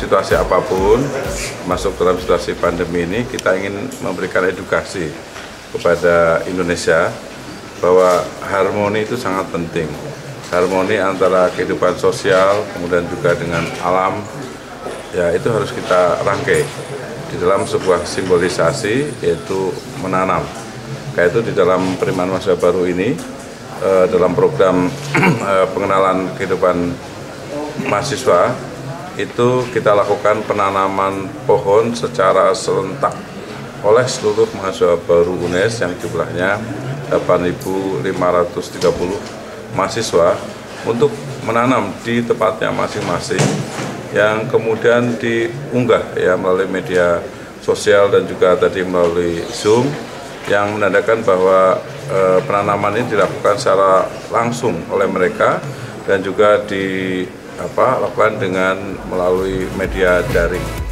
situasi apapun, masuk dalam situasi pandemi ini, kita ingin memberikan edukasi kepada Indonesia bahwa harmoni itu sangat penting. Harmoni antara kehidupan sosial, kemudian juga dengan alam, ya itu harus kita rangkai di dalam sebuah simbolisasi, yaitu menanam. Kayak itu di dalam penerimaan mahasiswa baru ini, dalam program pengenalan kehidupan mahasiswa, itu kita lakukan penanaman pohon secara serentak oleh seluruh mahasiswa baru UNES yang jumlahnya 8.530 mahasiswa untuk menanam di tempatnya masing-masing yang kemudian diunggah ya melalui media sosial dan juga tadi melalui Zoom yang menandakan bahwa penanaman ini dilakukan secara langsung oleh mereka dan juga dilakukan dengan melalui media daring.